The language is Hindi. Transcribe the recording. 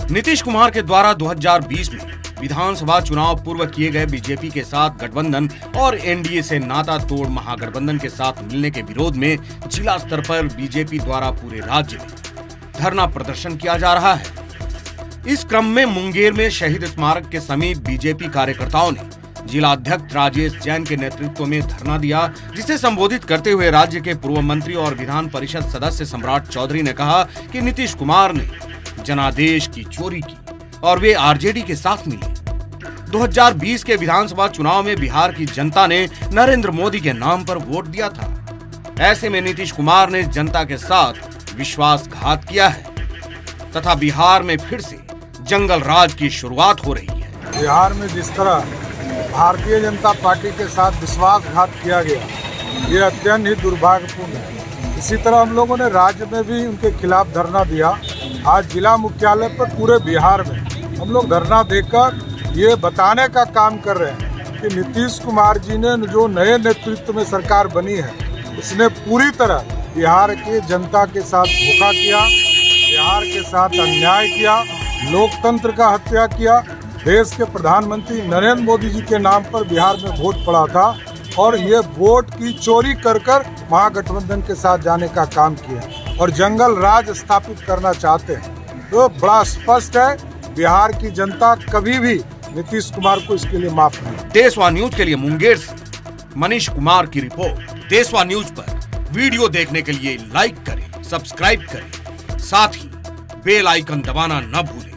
नीतीश कुमार के द्वारा 2020 में विधानसभा चुनाव पूर्व किए गए बीजेपी के साथ गठबंधन और एनडीए से नाता तोड़ महागठबंधन के साथ मिलने के विरोध में जिला स्तर पर बीजेपी द्वारा पूरे राज्य में धरना प्रदर्शन किया जा रहा है। इस क्रम में मुंगेर में शहीद स्मारक के समीप बीजेपी कार्यकर्ताओं ने जिला अध्यक्ष राजेश जैन के नेतृत्व में धरना दिया, जिसे संबोधित करते हुए राज्य के पूर्व मंत्री और विधान परिषद सदस्य सम्राट चौधरी ने कहा कि नीतीश कुमार ने जनादेश की चोरी की और वे आरजेडी के साथ मिले। 2020 के विधानसभा चुनाव में बिहार की जनता ने नरेंद्र मोदी के नाम पर वोट दिया था। ऐसे में नीतीश कुमार ने जनता के साथ विश्वासघात किया है तथा बिहार में फिर से जंगल राज की शुरुआत हो रही है। बिहार में जिस तरह भारतीय जनता पार्टी के साथ विश्वासघात किया गया, ये अत्यंत ही दुर्भाग्यपूर्ण है। इसी तरह हम लोगों ने राज्य में भी उनके खिलाफ धरना दिया। आज जिला मुख्यालय पर पूरे बिहार में हम लोग धरना देकर ये बताने का काम कर रहे हैं कि नीतीश कुमार जी ने जो नए नेतृत्व में सरकार बनी है, उसने पूरी तरह बिहार की जनता के साथ धोखा किया, बिहार के साथ अन्याय किया, लोकतंत्र का हत्या किया। देश के प्रधानमंत्री नरेंद्र मोदी जी के नाम पर बिहार में वोट पड़ा था और ये वोट की चोरी कर महागठबंधन के साथ जाने का काम किया और जंगल राज स्थापित करना चाहते हैं। तो बड़ा स्पष्ट है, बिहार की जनता कभी भी नीतीश कुमार को इसके लिए माफ नहीं। देशवा न्यूज के लिए मुंगेर से मनीष कुमार की रिपोर्ट। देशवा न्यूज पर वीडियो देखने के लिए लाइक करें, सब्सक्राइब करें, साथ ही बेल आइकन दबाना न भूलें।